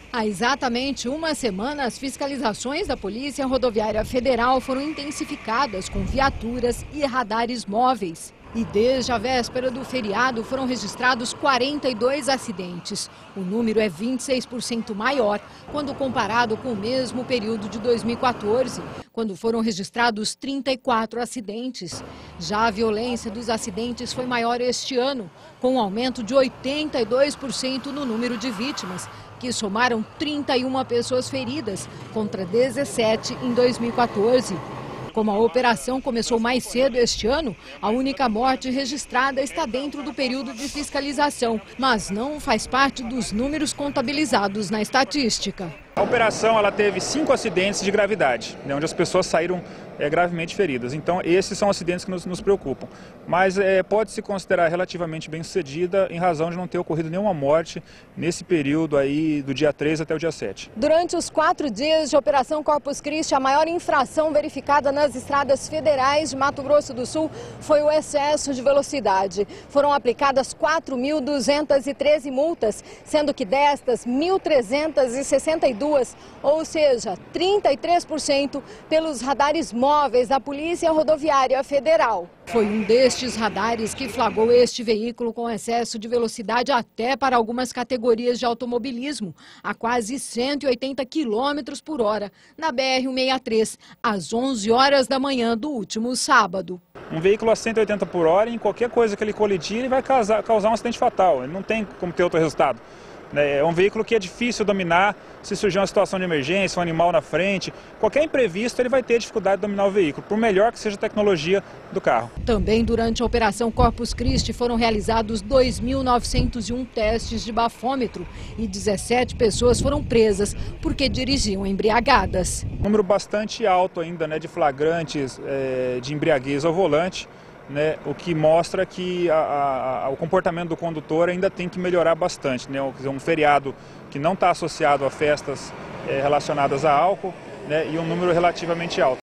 Há exatamente uma semana, as fiscalizações da Polícia Rodoviária Federal foram intensificadas com viaturas e radares móveis. E desde a véspera do feriado foram registrados 42 acidentes. O número é 26% maior quando comparado com o mesmo período de 2014, quando foram registrados 34 acidentes. Já a violência dos acidentes foi maior este ano, com um aumento de 82% no número de vítimas, que somaram 31 pessoas feridas, contra 17 em 2014. Como a operação começou mais cedo este ano, a única morte registrada está dentro do período de fiscalização, mas não faz parte dos números contabilizados na estatística. A operação teve 5 acidentes de gravidade, onde as pessoas saíram gravemente feridas. Então, esses são acidentes que nos preocupam. Mas pode-se considerar relativamente bem sucedida em razão de não ter ocorrido nenhuma morte nesse período aí do dia 3 até o dia 7. Durante os 4 dias de Operação Corpus Christi, a maior infração verificada nas estradas federais de Mato Grosso do Sul foi o excesso de velocidade. Foram aplicadas 4.213 multas, sendo que destas, 1.362, ou seja, 33% pelos radares móveis da Polícia Rodoviária Federal. Foi um destes radares que flagrou este veículo com excesso de velocidade até para algumas categorias de automobilismo, a quase 180 km por hora, na BR-163, às 11 horas da manhã do último sábado. Um veículo a 180 por hora, em qualquer coisa que ele colidir, ele vai causar um acidente fatal. Ele não tem como ter outro resultado. É um veículo que é difícil dominar se surgir uma situação de emergência, um animal na frente. Qualquer imprevisto ele vai ter dificuldade de dominar o veículo, por melhor que seja a tecnologia do carro. Também durante a Operação Corpus Christi foram realizados 2.901 testes de bafômetro e 17 pessoas foram presas porque dirigiam embriagadas. Um número bastante alto ainda de flagrantes de embriaguez ao volante. O que mostra que o comportamento do condutor ainda tem que melhorar bastante. Um feriado que não está associado a festas relacionadas a álcool, e um número relativamente alto.